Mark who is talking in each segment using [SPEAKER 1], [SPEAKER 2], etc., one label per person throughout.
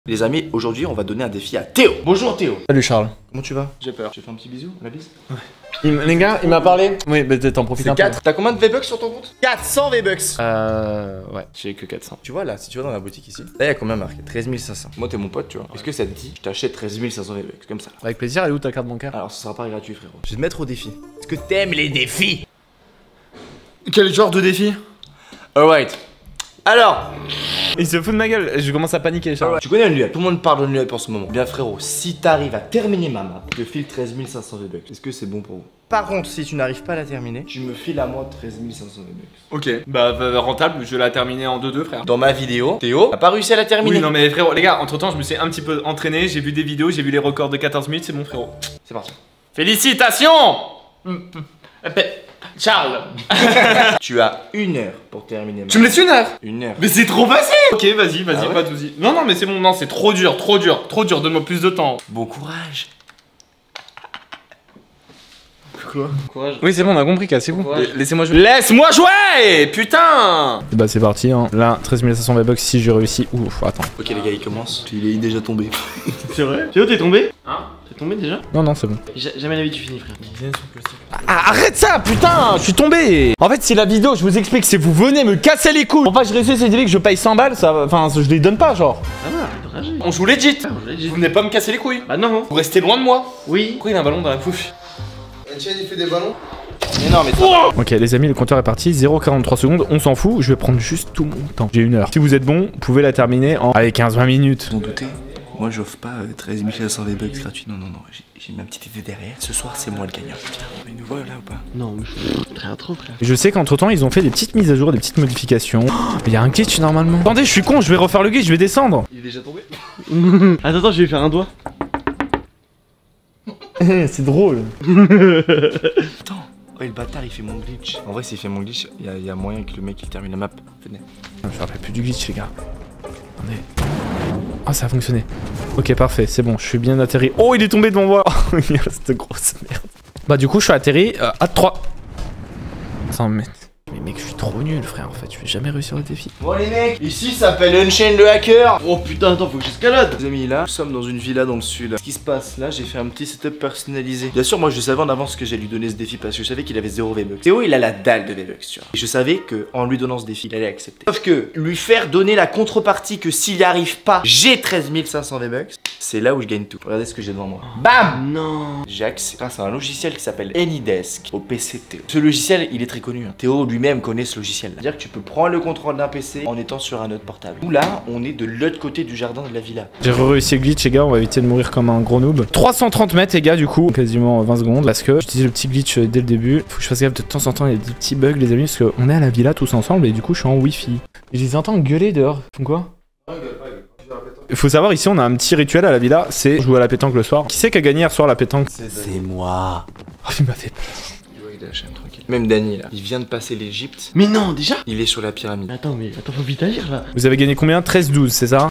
[SPEAKER 1] Les amis, aujourd'hui on va donner un défi à Théo. Bonjour Théo.
[SPEAKER 2] Salut Charles.
[SPEAKER 1] Comment tu vas? J'ai peur. Je te fais un petit bisou, la bise? Ouais.
[SPEAKER 2] Les gars, il m'a parlé. Oui, bah t'en profites un peu.
[SPEAKER 1] 4. T'as combien de V-Bucks sur ton compte? 400 V-Bucks.
[SPEAKER 2] Ouais, j'ai que 400.
[SPEAKER 1] Tu vois là, si tu vas dans la boutique ici, là y'a combien marqué? 13 500. Moi t'es mon pote, tu vois. Est-ce que ça te dit? Je t'achète 13 500 V-Bucks, comme ça.
[SPEAKER 2] Avec plaisir, elle est où ta carte bancaire?
[SPEAKER 1] Alors ce sera pas gratuit frérot. Je vais te mettre au défi. Est-ce que t'aimes les défis? Quel genre de défi? Alright. Alors,
[SPEAKER 2] il se fout de ma gueule, je commence à paniquer Charles.
[SPEAKER 1] tu connais Unluep, tout le monde parle d'Unluep en ce moment. Bien frérot, si t'arrives à terminer ma map, je te file 13 500 V-Bucks. Est-ce que c'est bon pour vous? Par contre, si tu n'arrives pas à la terminer, tu me files à moi 13 500 V-Bucks.
[SPEAKER 2] Ok, bah rentable, je vais la terminer en 2-2 frère.
[SPEAKER 1] Dans ma vidéo, Théo n'a pas réussi à la terminer.
[SPEAKER 2] Oui non mais frérot, les gars, entre temps je me suis un petit peu entraîné, j'ai vu des vidéos, j'ai vu les records de 14 minutes, c'est bon frérot.
[SPEAKER 1] C'est parti.
[SPEAKER 2] Félicitations Charles.
[SPEAKER 1] Tu as 1 heure pour terminer ma
[SPEAKER 2] Tu me laisses 1 heure?
[SPEAKER 1] 1 heure.
[SPEAKER 2] Mais c'est trop facile. Ok, vas-y,
[SPEAKER 1] Ah ouais?
[SPEAKER 2] pas de soucis. Non, non, mais c'est bon, non, c'est trop dur, donne-moi plus de temps.
[SPEAKER 1] Bon courage.
[SPEAKER 2] Quoi?
[SPEAKER 3] Courage.
[SPEAKER 2] Oui, c'est bon, on a compris, cassez-vous.
[SPEAKER 1] Laissez-moi jouer.
[SPEAKER 2] Laisse-moi jouer. Putain. Bah c'est parti, hein. Là, 13 500 V-Bucks, si je réussis. Ouf, attends.
[SPEAKER 1] Ok les gars, il commence. Il est déjà tombé.
[SPEAKER 3] C'est vrai? Théo, t'es tombé? Hein? T'es tombé déjà?
[SPEAKER 2] Non, non, c'est bon.
[SPEAKER 3] Jamais la vie tu finis, frère.
[SPEAKER 2] Ah, arrête ça, putain, je suis tombé. En fait, c'est la vidéo, je vous explique, c'est vous venez me casser les couilles. Pour pas que je réussisse cette vidéo que je paye 100 balles, ça, enfin, je les donne pas, genre.
[SPEAKER 3] Ça va, arrête de rager.
[SPEAKER 2] On joue legit.
[SPEAKER 3] legit.
[SPEAKER 2] Vous venez pas me casser les couilles.
[SPEAKER 3] Bah non.
[SPEAKER 2] Vous restez loin de moi.
[SPEAKER 3] Oui.
[SPEAKER 2] Pourquoi il y a un ballon dans la bouche?
[SPEAKER 4] Etienne il fait des ballons.
[SPEAKER 1] Mais non mais
[SPEAKER 2] Ok les amis, le compteur est parti, 0,43 secondes, on s'en fout, je vais prendre juste tout mon temps. J'ai 1 heure. Si vous êtes bon, vous pouvez la terminer en... Allez, 15-20 minutes.
[SPEAKER 1] Vous en doutez, moi j'offre pas 13 500 V-Bucks gratuits, non, j'ai ma petite idée derrière. Ce soir c'est moi le gagnant. Putain, mais nous voilà là ou pas?
[SPEAKER 3] Non, mais je très trop, frère.
[SPEAKER 2] Je sais qu'entre temps ils ont fait des petites mises à jour, des petites modifications. Il y a un glitch normalement. Attendez, je suis con, je vais refaire le glitch, je vais descendre.
[SPEAKER 1] Il est déjà tombé.
[SPEAKER 3] Attends, je vais faire un doigt.
[SPEAKER 2] C'est drôle.
[SPEAKER 1] Attends, oh, le bâtard il fait mon glitch. En vrai s'il fait mon glitch, il y a moyen que le mec il termine la map. Venez.
[SPEAKER 2] Je me rappelle plus du glitch les gars. Attendez. Ah ça a fonctionné. Ok parfait, c'est bon, je suis bien atterri. Oh il est tombé devant moi. Il reste grosse merde. Bah du coup je suis atterri à 3. 100 mètres. Mais mec je suis trop nul frère en fait, je vais jamais réussir le défi.
[SPEAKER 1] Bon les mecs, ici ça s'appelle Unchained le hacker.
[SPEAKER 3] Oh putain, attends, faut que j'escalade.
[SPEAKER 1] Les amis là, nous sommes dans une villa dans le sud. Ce qui se passe là, j'ai fait un petit setup personnalisé. Bien sûr moi je savais en avance que j'allais lui donner ce défi parce que je savais qu'il avait 0 V-Bucks. Théo il a la dalle de V-Bucks tu vois. Et je savais que en lui donnant ce défi il allait accepter. Sauf que lui faire donner la contrepartie que s'il n'y arrive pas, j'ai 13 500 V-Bucks. C'est là où je gagne tout. Regardez ce que j'ai devant moi. Bam.
[SPEAKER 3] Non.
[SPEAKER 1] J'ai accès grâce à un logiciel qui s'appelle AnyDesk au PC de Théo. Ce logiciel il est très connu. Hein. Théo lui-même connaît ce logiciel. C'est-à-dire que tu peux prendre le contrôle d'un PC en étant sur un autre portable. Nous là, on est de l'autre côté du jardin de la villa.
[SPEAKER 2] J'ai réussi le glitch les gars, on va éviter de mourir comme un gros noob. 330 mètres les gars du coup, quasiment 20 secondes parce que j'utilise le petit glitch dès le début. Faut que je fasse gaffe de temps en temps, il y a des petits bugs les amis parce qu'on est à la villa tous ensemble et du coup je suis en wifi. Et je les entends gueuler dehors. Ils font quoi? Il faut savoir ici on a un petit rituel à la villa, c'est jouer à la pétanque le soir. Qui c'est qui a gagné hier soir la pétanque?
[SPEAKER 1] C'est moi.
[SPEAKER 2] Oh il m'a fait peur.
[SPEAKER 1] Tranquille. Même Dany là, il vient de passer l'Egypte.
[SPEAKER 3] Mais non, déjà?
[SPEAKER 1] Il est sur la pyramide.
[SPEAKER 3] Attends, faut vite agir là.
[SPEAKER 2] Vous avez gagné combien? 13-12 c'est ça?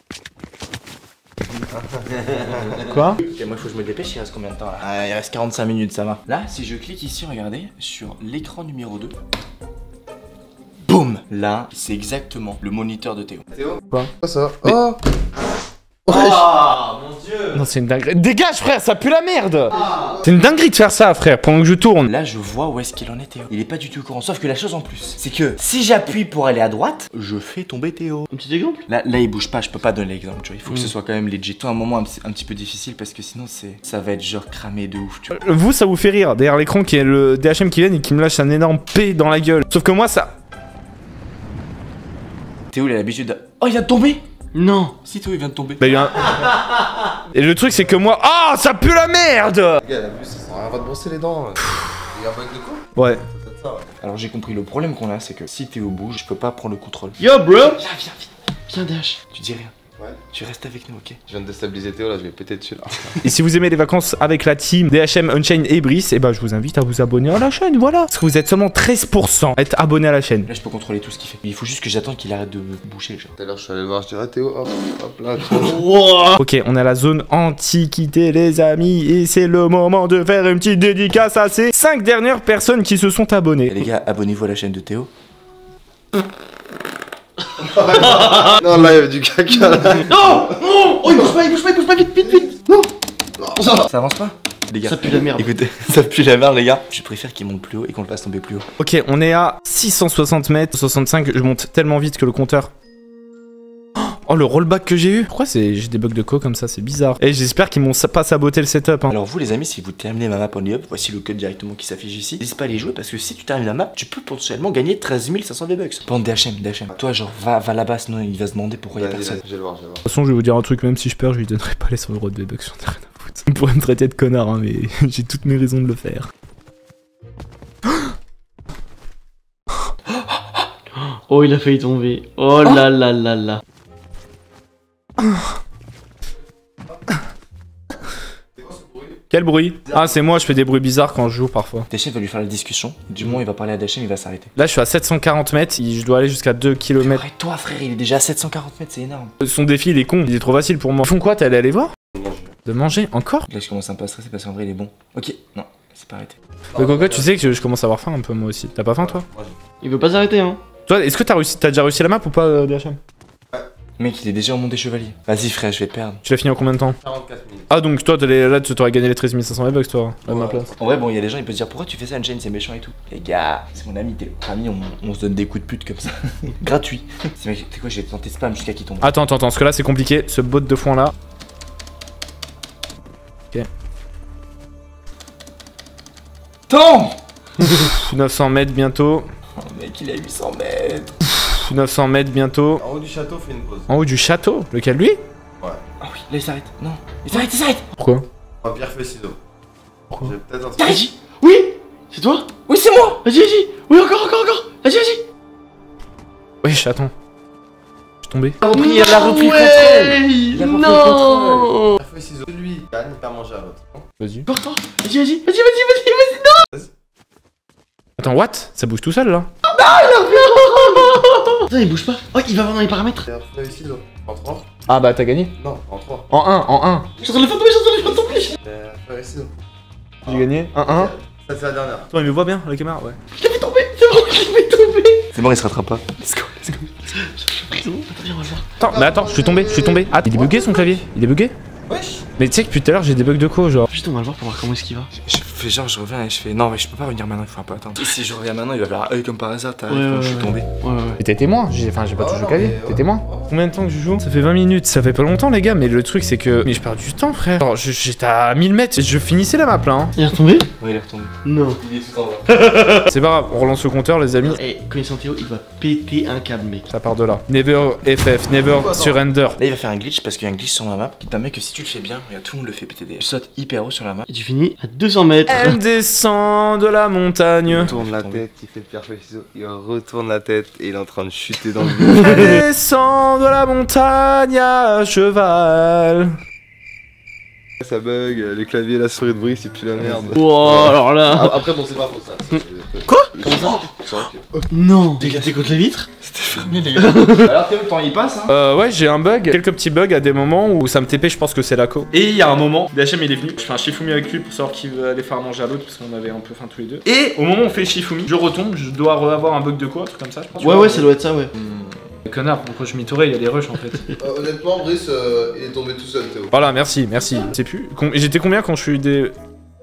[SPEAKER 2] Quoi?
[SPEAKER 1] Ok, moi il faut que je me dépêche, il reste combien de temps là? Il reste 45 minutes, ça va. Là, si je clique ici, regardez, sur l'écran numéro 2. Boum! Là, c'est exactement le moniteur de Théo.
[SPEAKER 4] Théo?
[SPEAKER 2] Quoi?
[SPEAKER 4] Ça. Oh.
[SPEAKER 3] Ah, mon dieu.
[SPEAKER 2] Non c'est une dinguerie. Dégage frère, ça pue la merde. C'est une dinguerie de faire ça frère, pendant que je tourne.
[SPEAKER 1] Là, je vois où est-ce qu'il en est Théo. Il est pas du tout au courant, sauf que la chose en plus, c'est que si j'appuie pour aller à droite, je fais tomber Théo.
[SPEAKER 3] Un petit exemple?
[SPEAKER 1] Là, il bouge pas, je peux pas donner l'exemple, tu vois. Il faut que ce soit quand même legit. C'est un moment un petit peu difficile parce que sinon, ça va être genre cramé de ouf, tu vois.
[SPEAKER 2] Vous ça vous fait rire, derrière l'écran qui est le DHM qui vient et qui me lâche un énorme P dans la gueule. Sauf que moi ça...
[SPEAKER 1] Théo, il a l'habitude de... Oh, il vient de tomber!
[SPEAKER 3] Non.
[SPEAKER 1] Si Théo, il vient de tomber.
[SPEAKER 2] Bah, il y a un... Et le truc c'est que moi... Ah ça pue la merde.
[SPEAKER 4] Les gars, la bus, ça sert à rien, va te brosser les dents. Il y a un bug de quoi?
[SPEAKER 2] Ouais.
[SPEAKER 4] Peut-être ça, ouais.
[SPEAKER 1] Alors j'ai compris, le problème qu'on a, c'est que si Théo bouge, je peux pas prendre le contrôle.
[SPEAKER 3] Yo, bro. Viens, Dash.
[SPEAKER 1] Tu dis rien.
[SPEAKER 4] Ouais.
[SPEAKER 1] Tu restes avec nous, ok?
[SPEAKER 4] Je viens de déstabiliser Théo là, je vais péter dessus là.
[SPEAKER 2] Et si vous aimez les vacances avec la team DHM, Unchained et Brice, et bah je vous invite à vous abonner à la chaîne, voilà. Parce que vous êtes seulement 13% à être abonné à la chaîne.
[SPEAKER 1] Là, je peux contrôler tout ce qu'il fait. Il faut juste que j'attende qu'il arrête de me boucher, genre.
[SPEAKER 4] Tout à l'heure, je suis allé le voir, je dirais Théo, hop, hop là,
[SPEAKER 3] Wow.
[SPEAKER 2] Ok, on est à la zone antiquité les amis, et c'est le moment de faire une petite dédicace à ces 5 dernières personnes qui se sont
[SPEAKER 1] Et
[SPEAKER 2] abonnées.
[SPEAKER 1] les gars, abonnez-vous à la chaîne de Théo.
[SPEAKER 4] Non, là, il y avait du caca. Là.
[SPEAKER 3] Non. Non. Oh, il bouge pas, vite, vite, vite. Non.
[SPEAKER 1] Ça avance pas les gars.
[SPEAKER 3] Ça pue la merde.
[SPEAKER 1] Écoutez, ça pue la merde les gars. Je préfère qu'il monte plus haut et qu'on le fasse tomber plus haut.
[SPEAKER 2] Ok, on est à 660 mètres, 65, je monte tellement vite que le compteur... Oh, le rollback que j'ai eu. Pourquoi j'ai des bugs de co comme ça, c'est bizarre. Et j'espère qu'ils m'ont pas saboté le setup. Hein.
[SPEAKER 1] Alors vous les amis, si vous terminez ma map en up, voici le code directement qui s'affiche ici. N'hésite pas à les jouer parce que si tu termines la map, tu peux potentiellement gagner 13 500 V-Bucks. Bande DHM. Toi genre va là-bas, sinon il va se demander pourquoi il y a personne.
[SPEAKER 4] Je vais le voir.
[SPEAKER 2] De toute façon, je vais vous dire un truc, même si je perds, je lui donnerai pas les 100 € de V-Bucks, j'en ai rien à foutre. On pourrait me traiter de connard, hein, mais j'ai toutes mes raisons de le faire.
[SPEAKER 3] Oh, il a failli tomber. Oh là là là là.
[SPEAKER 2] Quel bruit? Ah, c'est moi, je fais des bruits bizarres quand je joue parfois.
[SPEAKER 1] DHM va lui faire la discussion. Du moment où il va parler à DHM, il va s'arrêter.
[SPEAKER 2] Là, je suis à 740 mètres, je dois aller jusqu'à 2 km.
[SPEAKER 1] Arrête-toi frère, il est déjà à 740 mètres, c'est énorme.
[SPEAKER 2] Son défi, il est con, il est trop facile pour moi. Ils font quoi? T'es allé aller voir? De manger? Encore?
[SPEAKER 1] Là je commence un peu à stresser parce qu'en vrai il est bon. Ok, non, c'est pas arrêté.
[SPEAKER 2] Mais Coco, tu sais que je commence à avoir faim un peu moi aussi. T'as pas faim toi?
[SPEAKER 3] Il veut pas s'arrêter, hein.
[SPEAKER 2] Toi, est-ce que t'as déjà réussi la map ou pas, DHM?
[SPEAKER 1] Mec, il est déjà en monde des chevaliers. Vas-y frère, je vais te perdre.
[SPEAKER 2] Tu l'as fini en combien de temps?
[SPEAKER 4] 44 minutes.
[SPEAKER 2] Ah, donc toi, là, tu t'aurais gagné les 13 500 V-Bucks toi, à ma place.
[SPEAKER 1] En vrai, bon, il y a des gens, ils peuvent se dire pourquoi tu fais ça, Unchained, c'est méchant et tout. Les gars, c'est mon ami, t'es notre ami, on se donne des coups de pute comme ça. Gratuit. C'est quoi, je vais tenter spam jusqu'à qu'il tombe.
[SPEAKER 2] Attends, parce que là, c'est compliqué. Ce bot de foin là. Ok.
[SPEAKER 1] Attends
[SPEAKER 2] 900 mètres bientôt.
[SPEAKER 1] Oh mec, il a 800 mètres.
[SPEAKER 2] 900 mètres bientôt.
[SPEAKER 4] En haut du château, fais une pause.
[SPEAKER 2] En haut du château? Lequel lui?
[SPEAKER 1] Ah oui, là il s'arrête. Non, il s'arrête.
[SPEAKER 2] Pourquoi?
[SPEAKER 4] On va pierre feuille ciseaux.
[SPEAKER 2] Pourquoi?
[SPEAKER 4] J'ai peut-être un truc.
[SPEAKER 3] Vas-y. Oui. C'est toi?
[SPEAKER 1] Oui, c'est moi.
[SPEAKER 3] Vas-y. Oui, encore. Vas-y.
[SPEAKER 2] Wesh, attends. Je suis tombé.
[SPEAKER 1] Il a repris le contrôle. Il a repris le contrôle.
[SPEAKER 4] Pierre feuille ciseaux. Celui gagne, il perd manger à l'autre.
[SPEAKER 2] Vas-y.
[SPEAKER 3] Encore. Vas-y.
[SPEAKER 2] Attends, what? Ça bouge tout seul là?
[SPEAKER 3] Attends, il bouge pas. Oh, il va voir dans les paramètres.
[SPEAKER 4] Pierre feuille ciseaux. En 3.
[SPEAKER 2] Ah bah t'as gagné?
[SPEAKER 4] Non, en 3.
[SPEAKER 2] En 1.
[SPEAKER 3] Je suis en train de le faire tomber.
[SPEAKER 4] Pierre feuille ciseaux.
[SPEAKER 2] J'ai gagné? 1-1.
[SPEAKER 4] Ça, c'est la dernière.
[SPEAKER 2] Toi, il me voit bien, la caméra? Ouais.
[SPEAKER 3] Je l'ai fait tomber. C'est bon, je l'ai fait tomber.
[SPEAKER 1] C'est bon, il se rattrape pas. Let's go.
[SPEAKER 3] Attends, viens, on va le voir.
[SPEAKER 2] Attends, mais attends, je suis tombé. Ah, il est bugué son clavier? Il est bugué?
[SPEAKER 4] Wesh.
[SPEAKER 2] Mais tu sais que depuis tout à l'heure, j'ai des bugs de co, genre.
[SPEAKER 3] Juste, on va le voir pour voir comment est-ce qu'il va.
[SPEAKER 1] Je fais genre, je reviens et je fais non, mais je peux pas revenir maintenant, il faut un peu attendre. Si je reviens maintenant, il va faire œil comme par hasard, t'arrives quand je suis tombé.
[SPEAKER 3] Ouais.
[SPEAKER 2] Mais t'es témoin, j'ai pas
[SPEAKER 4] Oh,
[SPEAKER 2] touché le
[SPEAKER 4] non,
[SPEAKER 2] clavier,
[SPEAKER 4] mais,
[SPEAKER 2] t'es témoin. Combien de temps que je joue? Ça fait 20 minutes, ça fait pas longtemps les gars, mais le truc c'est que... Mais je perds du temps frère. Genre, j'étais à 1000 mètres, je finissais la map là. Hein.
[SPEAKER 3] Il est retombé?
[SPEAKER 1] Ouais, il est retombé.
[SPEAKER 3] Non.
[SPEAKER 4] Il est tout en bas.
[SPEAKER 2] C'est pas grave, on relance le compteur les amis.
[SPEAKER 3] Eh, connaissant Théo, il va péter un câble, mec.
[SPEAKER 2] Ça part de là. Never FF, never surrender.
[SPEAKER 1] Là, il va faire un glitch parce qu'il y a un glitch sur la map qui te permet que si tu le fais bien, regarde, tout le monde le fait PTD. Tu sautes hyper haut sur la map.
[SPEAKER 3] Et tu finis à 200 mètres.
[SPEAKER 2] Elle descend de la montagne.
[SPEAKER 4] Il tourne la tête, il fait le pierre feuille ciseaux. Il retourne la tête et il est en train de chuter dans le vide.
[SPEAKER 2] Elle descend de la montagne à cheval.
[SPEAKER 4] Ça bug, le clavier, la souris de bruit, c'est plus la merde.
[SPEAKER 3] Wow, alors là.
[SPEAKER 4] Après, bon, c'est pas faux ça.
[SPEAKER 3] Quoi?
[SPEAKER 4] Comment ça?
[SPEAKER 3] Non. T'es éclaté contre la vitre?
[SPEAKER 1] C'était fermé, les gars. Alors, Théo, le temps il passe, hein.
[SPEAKER 2] Ouais, j'ai un bug, quelques petits bugs à des moments où ça me TP, je pense que c'est la co. Et il y a un moment, DHM il est venu, je fais un Shifumi avec lui pour savoir qui veut aller faire à manger à l'autre parce qu'on avait un peu faim tous les deux. Et au moment où on fait le Shifumi, je retombe, je dois avoir un bug de quoi, un truc comme ça, je pense.
[SPEAKER 3] Ouais, ça doit être ça, ouais.
[SPEAKER 2] Connard, pourquoi je m'itourais, il y a des rushs en fait.
[SPEAKER 4] Honnêtement, Brice, il est tombé tout seul, Théo.
[SPEAKER 2] Voilà, merci. Je sais plus. J'étais combien quand je suis des.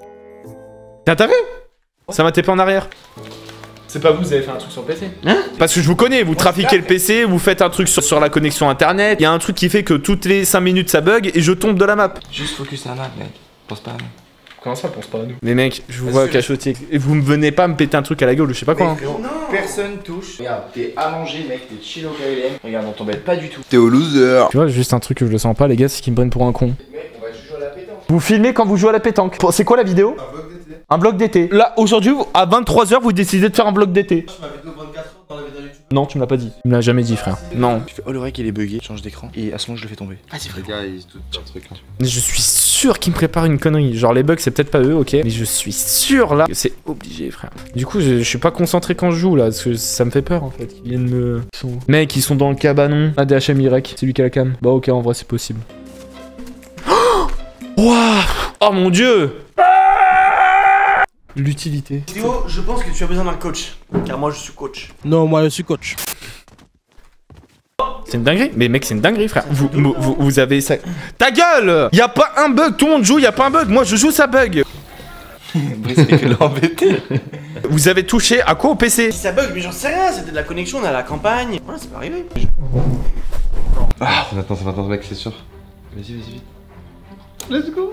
[SPEAKER 2] T'as vu? Ça m'a TP en arrière. C'est pas vous avez fait un truc sur le PC?
[SPEAKER 3] Hein?
[SPEAKER 2] Parce que je vous connais, vous trafiquez le PC, vous faites un truc sur la connexion internet, il y a un truc qui fait que toutes les 5 minutes ça bug et je tombe de la map.
[SPEAKER 1] Juste focus à la map, mec. Pense pas à nous.
[SPEAKER 2] Comment ça, pense pas à nous? Mais mec, je vous vois cachotier. Et vous me venez pas me péter un truc à la gueule ou je sais pas quoi. Hein.
[SPEAKER 1] Personne touche. Regarde, t'es allongé, mec, t'es chill au KLM. Regarde, on t'embête pas du tout.
[SPEAKER 4] Théo loser.
[SPEAKER 2] Tu vois, juste un truc que je le sens pas, les gars, c'est qu'ils me prennent pour un con.
[SPEAKER 1] Mec, on va juste jouer à la pétanque.
[SPEAKER 2] Vous filmez quand vous jouez à la pétanque. C'est quoi la vidéo?
[SPEAKER 4] Un bloc d'été.
[SPEAKER 2] Un bloc d'été. Là, aujourd'hui, à 23h, vous décidez de faire un bloc d'été.
[SPEAKER 4] Je m'avais dit 24 heures dans la vidéo YouTube.
[SPEAKER 2] Non, tu me l'as pas dit. Tu me l'as jamais dit, frère. Non.
[SPEAKER 1] Je fais oh, le rec il est bugué, change d'écran. Et à ce moment, je le fais tomber. Vas-y,
[SPEAKER 4] Les gars, ils se doutent d'un truc.
[SPEAKER 2] Je suis sûr qu'ils me préparent une connerie. Genre, les bugs, c'est peut-être pas eux, ok. Mais je suis sûr là que c'est obligé, frère. Du coup, je suis pas concentré quand je joue là. Parce que ça me fait peur en fait. Qu'ils viennent me. Ils sont où? Mec, ils sont dans le cabanon. ADHMY, c'est lui qui a la cam. Bah, ok, en vrai, c'est possible. Wouah! Oh mon dieu! L'utilité.
[SPEAKER 3] Théo, je pense que tu as besoin d'un coach. Car moi, je suis coach.
[SPEAKER 5] Non, moi je suis coach.
[SPEAKER 2] C'est une dinguerie. Mais mec, c'est une dinguerie, frère. Vous avez ça. Ta gueule! Y a pas un bug. Tout le monde joue, y a pas un bug. Moi, je joue, ça bug.
[SPEAKER 1] Brice fait que l'embêter.
[SPEAKER 2] Vous avez touché à quoi au PC?
[SPEAKER 5] Si ça bug, mais j'en sais rien, c'était de la connexion, on est à la campagne. Voilà, c'est pas arrivé.
[SPEAKER 4] Ah, attends, mec, c'est sûr. Vas-y, vite. Let's go.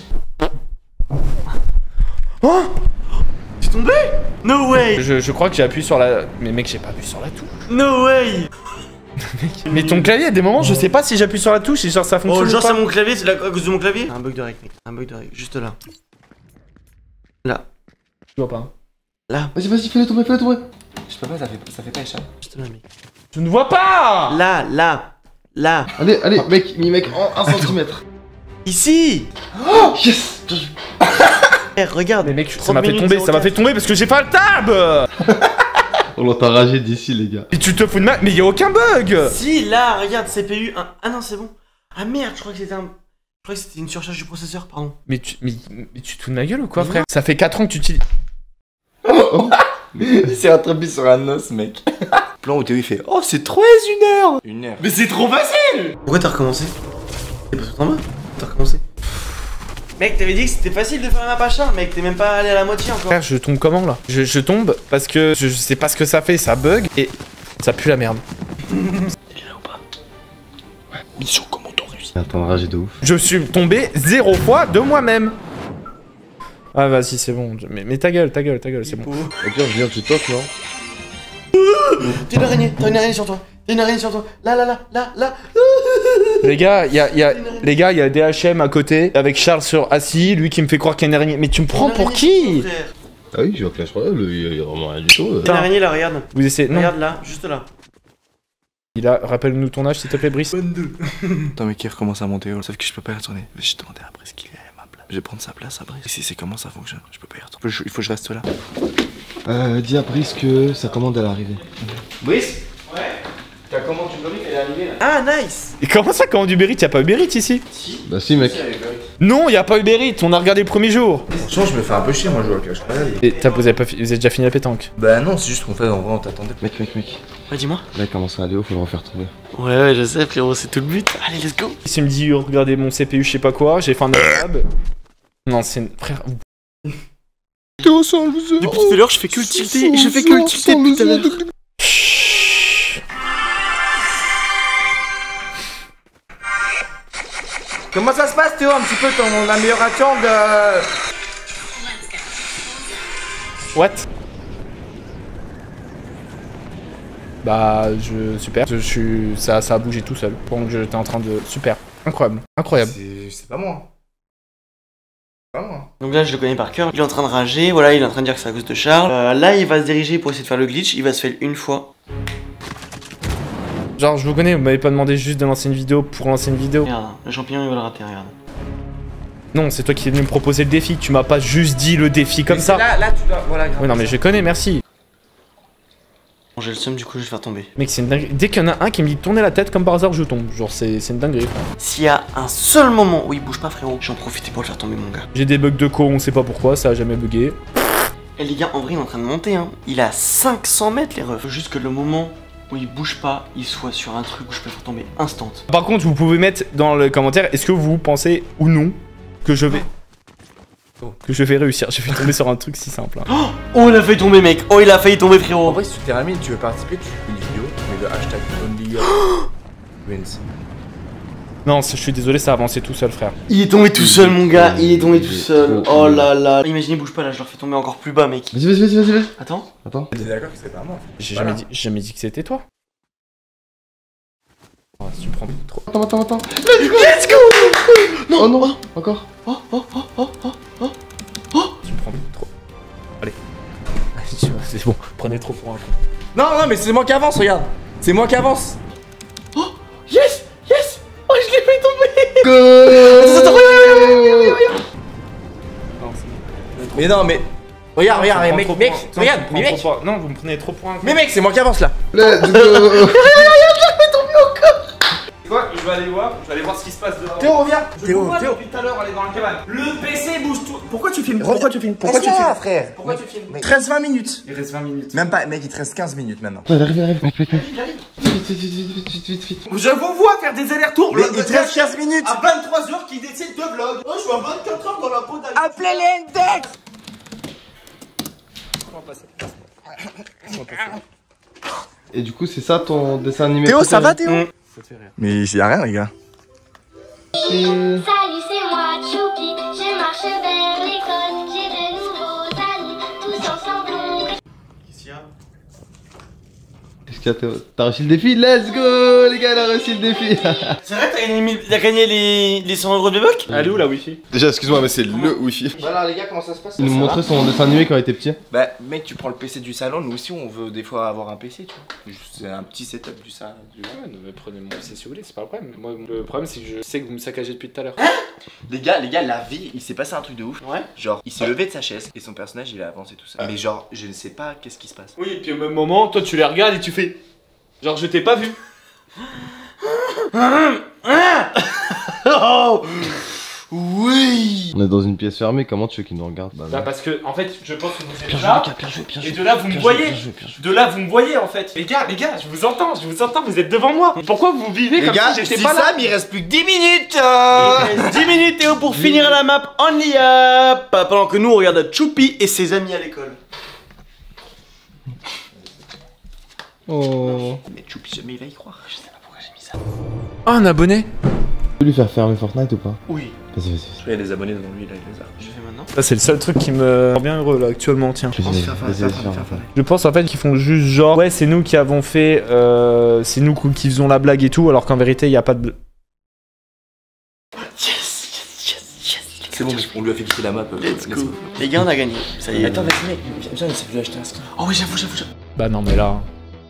[SPEAKER 2] Oh!
[SPEAKER 5] T'es tombé? No way!
[SPEAKER 2] Je crois que j'ai appuyé sur la... Mais mec, j'ai pas appuyé sur la touche.
[SPEAKER 5] No way!
[SPEAKER 2] Mais ton clavier, à des moments, je sais pas si j'appuie sur la touche et genre ça fonctionne.
[SPEAKER 5] Oh, genre
[SPEAKER 2] ou pas.
[SPEAKER 5] c'est mon clavier, c'est à cause de mon clavier? Un bug de règle, mec. Un bug de règle, juste là. Là.
[SPEAKER 2] Je vois pas.
[SPEAKER 5] Là.
[SPEAKER 4] Vas-y, fais-le tomber.
[SPEAKER 1] Je peux pas, ça fait pas échapper.
[SPEAKER 5] Juste là, mec.
[SPEAKER 2] Je ne vois pas.
[SPEAKER 5] Là.
[SPEAKER 4] Allez, mec, en 1 cm.
[SPEAKER 5] Ici!
[SPEAKER 4] Oh, yes.
[SPEAKER 5] Regarde.
[SPEAKER 2] Mais mec, ça
[SPEAKER 5] 30
[SPEAKER 2] m'a fait
[SPEAKER 5] minutes,
[SPEAKER 2] tomber, ça m'a
[SPEAKER 5] 04.
[SPEAKER 2] fait tomber parce que j'ai pas le tab.
[SPEAKER 4] On l'entend rager d'ici, les gars.
[SPEAKER 2] Et tu te fous de ma... Mais y a aucun bug.
[SPEAKER 5] Si, là, regarde, CPU 1. Ah non, c'est bon. Ah merde, je crois que c'était un... Je crois que c'était une surcharge du processeur, pardon.
[SPEAKER 2] Mais tu te fous de ma gueule ou quoi, frère? Ça fait 4 ans que tu utilises...
[SPEAKER 1] Il s'est rattrapé sur un os, mec. Plan où Théo il fait oh, c'est 3 1 heure.
[SPEAKER 5] Mais c'est trop facile! Pourquoi t'as recommencé? C'est pas tout en bas? T'as recommencé? Mec, t'avais dit que c'était facile de faire un map achat, mec, t'es même pas allé à la moitié encore.
[SPEAKER 2] Frère, je tombe comment là? Je tombe parce que je sais pas ce que ça fait, ça bug et ça pue la merde.
[SPEAKER 5] T'es là ou pas?
[SPEAKER 1] Mission comment on réussit.
[SPEAKER 4] Attends, rager de ouf.
[SPEAKER 2] Je suis tombé 0 fois de moi-même. Ah vas-y, c'est bon. Mais ta gueule, c'est bon.
[SPEAKER 4] Au pire, je viens, tu toques, non?
[SPEAKER 5] T'as une araignée sur toi. Là.
[SPEAKER 2] Les gars, il y a DHM à côté avec Charles sur assis, lui qui me fait croire qu'il y a une araignée. Mais tu me prends pour qui?
[SPEAKER 4] Ah oui, je vois Clash Royale, il y a vraiment rien du tout.
[SPEAKER 5] T'as une araignée là, regarde.
[SPEAKER 2] Vous essayez. Non.
[SPEAKER 5] Regarde là, juste là.
[SPEAKER 2] Rappelle-nous ton âge s'il te plaît, Brice.
[SPEAKER 5] 22.
[SPEAKER 1] Attends, mais qui recommence à monter haut, sauf que je peux pas y retourner. Je vais demander à Brice qu'il est à ma place. Je vais prendre sa place à Brice. Si c'est comment ça fonctionne, je peux pas y retourner. Il faut que je reste là.
[SPEAKER 4] Dis à Brice que sa commande elle est arrivée.
[SPEAKER 1] Brice? Ouais. Ta commande du Uber Eats, elle est arrivée là.
[SPEAKER 5] Ah, nice!
[SPEAKER 2] Et comment ça, quand Uber Eats, y'a pas Uber Eats ici?
[SPEAKER 4] Bah si, mec.
[SPEAKER 2] Non, y a pas Uber Eats, on a regardé le premier jour.
[SPEAKER 1] Franchement, je me fais un peu chier, moi, je joue à Clash Royale.
[SPEAKER 2] Et vous avez déjà fini la pétanque?
[SPEAKER 1] Bah non, c'est juste qu'on fait en vrai, on t'attendait.
[SPEAKER 4] Mec.
[SPEAKER 5] Ouais, dis-moi.
[SPEAKER 4] Là, il commence à aller haut, faut le refaire tomber.
[SPEAKER 5] Ouais, je sais, frérot, c'est tout le but. Allez, let's go!
[SPEAKER 2] Il me dit, regardez mon CPU, je sais pas quoi, j'ai fait un tab. Non, c'est une... Frère...
[SPEAKER 5] Depuis tout à l'heure, je fais que le tilter. Je fais que le tilter depuis tout à l'heure.
[SPEAKER 1] Comment ça se passe, Théo, un petit peu ton amélioration de...
[SPEAKER 2] What? Bah, super. Ça a bougé tout seul. Pendant que j'étais en train de... Super. Incroyable.
[SPEAKER 1] C'est pas moi. Pas moi.
[SPEAKER 5] Donc là, je le connais par cœur. Il est en train de rager. Voilà, il est en train de dire que c'est à cause de Charles. Là, il va se diriger pour essayer de faire le glitch. Il va se faire une fois.
[SPEAKER 2] Genre, je vous connais, vous m'avez pas demandé juste de lancer une vidéo pour lancer une vidéo.
[SPEAKER 5] Regarde, le champignon, il va le rater, regarde.
[SPEAKER 2] Non, c'est toi qui es venu me proposer le défi. Tu m'as pas juste dit le défi comme ça.
[SPEAKER 1] Là, tu dois... Voilà,
[SPEAKER 2] Oui, non, mais je connais, merci.
[SPEAKER 5] Bon, j'ai le seum, du coup, je vais le faire tomber.
[SPEAKER 2] Mec, c'est une dinguerie. Dès qu'il y en a un qui me dit de tourner la tête, comme par hasard, je tombe. Genre, c'est une dinguerie.
[SPEAKER 5] S'il y a un seul moment où il bouge pas, frérot, j'en profite pour le faire tomber, mon gars.
[SPEAKER 2] J'ai des bugs de co, on sait pas pourquoi, ça a jamais bugué.
[SPEAKER 5] Et les gars, en vrai, il est en train de monter, hein. Il est à 500 mètres, les refs. Faut juste que le moment où il bouge pas, il soit sur un truc où je peux le faire tomber instant.
[SPEAKER 2] Par contre, vous pouvez mettre dans le commentaire, est-ce que vous pensez ou non que je vais... Que je vais réussir. J'ai fait tomber sur un truc si simple. Hein.
[SPEAKER 5] Oh, il a failli tomber, mec. Oh, il a failli tomber, frérot.
[SPEAKER 1] En vrai, si tu termines, tu veux participer, tu fais une vidéo, tu mets le hashtag only wins.
[SPEAKER 2] Non, je suis désolé, ça a avancé tout seul, frère.
[SPEAKER 5] Il est tombé tout seul, mon gars. Il est tombé tout seul. Oh là là. Imaginez, il bouge pas là, je leur fais tomber encore plus bas, mec.
[SPEAKER 4] Vas-y.
[SPEAKER 5] Attends.
[SPEAKER 1] T'es d'accord que c'est pas moi?
[SPEAKER 2] J'ai
[SPEAKER 1] Voilà.
[SPEAKER 2] jamais dit que c'était toi. Oh, tu me prends trop.
[SPEAKER 4] Attends.
[SPEAKER 5] Let's go. Non.
[SPEAKER 4] Oh non, encore.
[SPEAKER 2] Tu me prends trop. Allez. C'est bon, prenez trop pour un con.
[SPEAKER 1] Non, mais c'est moi qui avance, regarde. C'est moi qui avance.
[SPEAKER 5] Yes. Oh, je l'ai fait tomber.
[SPEAKER 4] Go.
[SPEAKER 5] Attends,
[SPEAKER 1] Mais non, mais... Regarde, mec, regarde, mais mec.
[SPEAKER 2] Non, vous me prenez trop pour un con.
[SPEAKER 1] Mais mec, c'est moi qui avance là.
[SPEAKER 4] Let's go.
[SPEAKER 1] Quoi? Je
[SPEAKER 2] vais aller voir ce qui se passe dehors.
[SPEAKER 1] Théo, reviens.
[SPEAKER 2] Théo, depuis tout à l'heure, aller dans la cabane. Le PC bouge tout.
[SPEAKER 1] Pourquoi tu filmes? Pourquoi tu filmes? Frère.
[SPEAKER 2] Pourquoi tu filmes?
[SPEAKER 1] Il te reste 20 minutes.
[SPEAKER 2] Il reste 20 minutes.
[SPEAKER 1] Même pas, mec, il te reste 15 minutes maintenant.
[SPEAKER 4] Arrive.
[SPEAKER 1] Je vous vois faire des allers-retours. Mais il te reste 15 minutes.
[SPEAKER 2] À 23h qui décide de vlog. Oh, je suis à 24 heures dans la peau d'Ali.
[SPEAKER 1] Appelez les index.
[SPEAKER 4] Et du coup, c'est ça ton dessin animé
[SPEAKER 1] Théo, ça va,
[SPEAKER 4] préféré?
[SPEAKER 1] Théo? Mais il y a rien, les gars.
[SPEAKER 6] Salut, c'est moi, Choupi. Je marche vers l'école. J'ai de nouveaux amis. Tous ensemble, on...
[SPEAKER 5] Qu'est-ce qu'il y a?
[SPEAKER 4] Qu'est-ce qu'il y a, Théo? T'as réussi le défi? Let's go, les gars, il a réussi le défi.
[SPEAKER 5] C'est vrai que t'as gagné les 100 € de buck?
[SPEAKER 2] Elle est où la wifi?
[SPEAKER 4] Déjà, excuse-moi, mais c'est le wifi.
[SPEAKER 1] Bon alors les gars, comment ça se passe?
[SPEAKER 4] Il nous montrait son dessin animé quand il était petit.
[SPEAKER 1] Bah mec, tu prends le PC du salon, nous aussi on veut des fois avoir un PC, tu vois. C'est un petit setup du salon.
[SPEAKER 2] Ouais, mais prenez mon PC si vous voulez, c'est pas le problème. Moi, le problème, c'est que je sais que vous me saccagez depuis tout à l'heure.
[SPEAKER 1] Les gars, la vie, il s'est passé un truc de ouf.
[SPEAKER 5] Ouais.
[SPEAKER 1] Genre, il s'est levé de sa chaise et son personnage il a avancé tout ça. Mais genre, je ne sais pas qu'est-ce qui se passe.
[SPEAKER 2] Oui, et puis au même moment, toi tu les regardes et tu fais. Genre, je t'ai pas vu.
[SPEAKER 1] Oh oui.
[SPEAKER 4] On est dans une pièce fermée, comment tu veux qu'il nous regarde?
[SPEAKER 2] Bah, parce que, en fait, je pense que vous êtes là. Et de là, vous me voyez. De là, vous me voyez en fait. Les gars, je vous entends, vous êtes devant moi. Pourquoi vous vivez
[SPEAKER 1] Les
[SPEAKER 2] comme
[SPEAKER 1] gars,
[SPEAKER 2] si
[SPEAKER 1] je
[SPEAKER 2] j'étais
[SPEAKER 1] dis
[SPEAKER 2] pas là?
[SPEAKER 1] ça, mais il reste plus que 10 minutes.
[SPEAKER 5] Il reste 10 minutes, Théo, pour finir la map Only Up. Pendant que nous, on regarde Choupi et ses amis à l'école.
[SPEAKER 4] Oh.
[SPEAKER 1] Mais Choupi, jamais il va y croire. Je sais pas pourquoi j'ai mis ça.
[SPEAKER 2] Oh, un abonné.
[SPEAKER 4] Tu veux lui faire fermer Fortnite ou pas?
[SPEAKER 1] Oui.
[SPEAKER 4] Vas-y.
[SPEAKER 1] Il y a des abonnés devant lui là, il les a.
[SPEAKER 5] Je fais maintenant.
[SPEAKER 2] Ça, c'est le seul truc qui me rend bien heureux là actuellement, tiens.
[SPEAKER 4] Vas-y.
[SPEAKER 2] Je pense en fait qu'ils font juste genre, ouais, c'est nous qui avons fait, c'est nous qui faisons la blague et tout, alors qu'en vérité, il y a pas de.
[SPEAKER 1] C'est bon, mec, on lui a fait quitter la map.
[SPEAKER 5] Let's go. Les gars, on a gagné. Ça y est.
[SPEAKER 1] Attends, vas-y, mec, viens, il s'est voulu acheter un skin.
[SPEAKER 5] Oh, oui, j'avoue.
[SPEAKER 2] Bah non, mais là.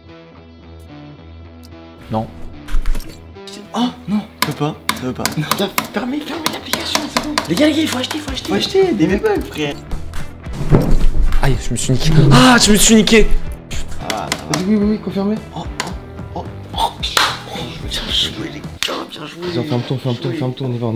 [SPEAKER 2] Non.
[SPEAKER 5] Oh, non, ça veut pas. Non, fermez l'application, c'est bon. Les gars, il faut acheter. Faut acheter des bugs, frère.
[SPEAKER 2] Aïe, je me suis niqué. Ah, je me suis niqué.
[SPEAKER 4] Vas-y, oui, confirmé.
[SPEAKER 5] Bien joué, les gars, bien joué.
[SPEAKER 4] Vas-y, ferme-toi, on y va.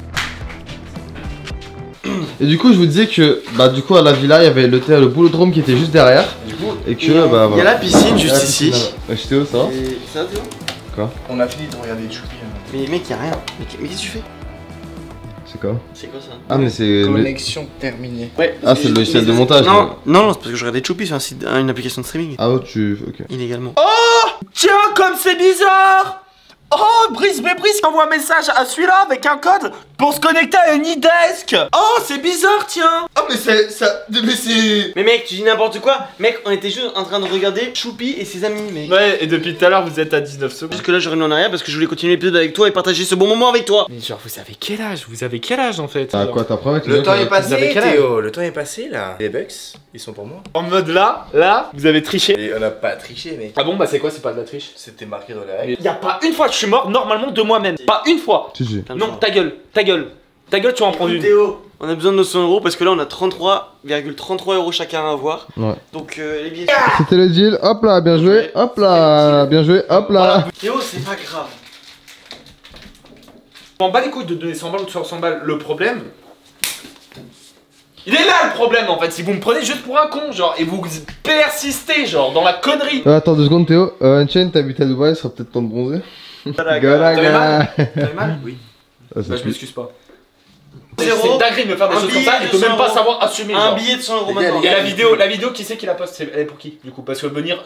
[SPEAKER 4] Et du coup, je vous disais que, bah, du coup, à la villa, il y avait le boulodrome qui était juste derrière.
[SPEAKER 5] Du coup,
[SPEAKER 4] Et que, bah,
[SPEAKER 5] il y a la piscine juste ici.
[SPEAKER 4] Ouais, Théo, ça va?
[SPEAKER 5] Et ça, Théo?
[SPEAKER 1] On a fini de regarder Choupi.
[SPEAKER 5] Mais mec, y'a rien. Mais qu'est-ce que tu fais?
[SPEAKER 4] C'est quoi?
[SPEAKER 5] C'est quoi ça?
[SPEAKER 4] Ah, mais c'est.
[SPEAKER 1] Connexion terminée.
[SPEAKER 5] Ouais.
[SPEAKER 4] Ah, c'est le logiciel de montage.
[SPEAKER 5] Non, c'est parce que je regardais Choupi sur un site, une application de streaming.
[SPEAKER 4] Ah, oh, tu. Ok.
[SPEAKER 5] Illégalement.
[SPEAKER 1] Tiens, comme c'est bizarre! Oh, Brice envoie un message à celui-là avec un code pour se connecter à une e-desk. Oh, c'est bizarre, tiens. Oh, mais c'est ça. Mais c'est.
[SPEAKER 5] Mais mec, tu dis n'importe quoi. Mec, on était juste en train de regarder Choupi et ses amis, mec.
[SPEAKER 2] Ouais, et depuis tout à l'heure, vous êtes à 19 secondes.
[SPEAKER 5] Jusque là, je reviens en arrière parce que je voulais continuer l'épisode avec toi et partager ce bon moment avec toi.
[SPEAKER 2] Mais genre, vous avez quel âge? Vous avez quel âge en fait?
[SPEAKER 4] Ah, quoi, t'as preuve avec
[SPEAKER 1] Le temps est
[SPEAKER 2] Vous
[SPEAKER 1] passé,
[SPEAKER 2] avez quel âge
[SPEAKER 1] Théo. Le temps est passé là. Les bugs, ils sont pour moi.
[SPEAKER 2] En mode là, vous avez triché.
[SPEAKER 1] Et on n'a pas triché, mec.
[SPEAKER 2] Ah bon, bah c'est quoi? C'est pas de la triche?
[SPEAKER 1] C'était marqué dans les règles.
[SPEAKER 2] Y'a pas une fois que je suis mort normalement de moi-même. Pas une fois.
[SPEAKER 4] Si.
[SPEAKER 2] Non, ta gueule, tu vas en prendre une.
[SPEAKER 5] Théo, on a besoin de nos 100 € parce que là, on a 33,33 € chacun à avoir.
[SPEAKER 4] Ouais.
[SPEAKER 5] Donc, les billets.
[SPEAKER 4] C'était le deal. Hop là, bien joué. Hop là, bien joué. Hop là.
[SPEAKER 5] Théo, c'est pas grave.
[SPEAKER 2] Je m'en bats les couilles de donner 100 balles ou de faire 100 balles. Le problème. Il est là le problème en fait, si vous me prenez juste pour un con, genre, et vous persistez, genre, dans la connerie.
[SPEAKER 4] Attends 2 secondes, Théo. Unchained, t'habites à Dubaï, ça sera peut-être temps de bronzer. Galaga.
[SPEAKER 2] T'avais mal? Oui.
[SPEAKER 4] Ah, ça
[SPEAKER 2] Bah, je
[SPEAKER 4] pue.
[SPEAKER 2] m'excuse pas.
[SPEAKER 5] Zéro.
[SPEAKER 2] C'est dingue de me faire des
[SPEAKER 5] Un
[SPEAKER 2] choses comme
[SPEAKER 5] billet
[SPEAKER 2] ça et
[SPEAKER 5] de
[SPEAKER 2] de même
[SPEAKER 5] 100
[SPEAKER 2] pas
[SPEAKER 5] €.
[SPEAKER 2] savoir assumer.
[SPEAKER 5] Un
[SPEAKER 2] genre.
[SPEAKER 5] billet de 100 €
[SPEAKER 1] Les gars,
[SPEAKER 5] maintenant.
[SPEAKER 1] les
[SPEAKER 2] Et
[SPEAKER 1] gars,
[SPEAKER 2] la vidéo qui c'est qui la poste? Elle est pour qui du coup? Parce que venir.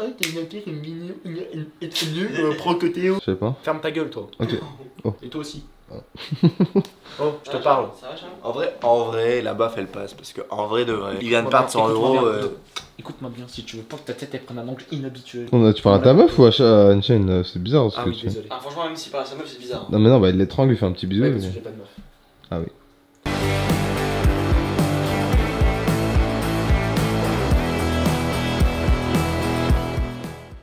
[SPEAKER 2] Prends que Théo.
[SPEAKER 4] Je sais pas.
[SPEAKER 2] Ferme ta gueule toi.
[SPEAKER 4] Ok. Oh.
[SPEAKER 2] Et toi aussi. Oh, je te parle.
[SPEAKER 5] Ça va, Charles?
[SPEAKER 1] En vrai, la baffe elle passe parce que en vrai de vrai, il vient de perdre 100 €.
[SPEAKER 2] Écoute-moi bien, si tu veux pas que ta tête elle prenne un angle inhabituel.
[SPEAKER 4] Tu parles à ta meuf ou à Unchained? C'est bizarre ce
[SPEAKER 2] Ah
[SPEAKER 4] que
[SPEAKER 2] oui,
[SPEAKER 4] tu fais.
[SPEAKER 2] désolé.
[SPEAKER 5] Ah, franchement, même si par sa meuf, c'est bizarre.
[SPEAKER 4] Non, mais non, bah il l'étrangle, il fait un petit bisou.
[SPEAKER 2] Ouais,
[SPEAKER 4] mais-
[SPEAKER 2] parce que j'ai pas de meuf.
[SPEAKER 4] Ah oui.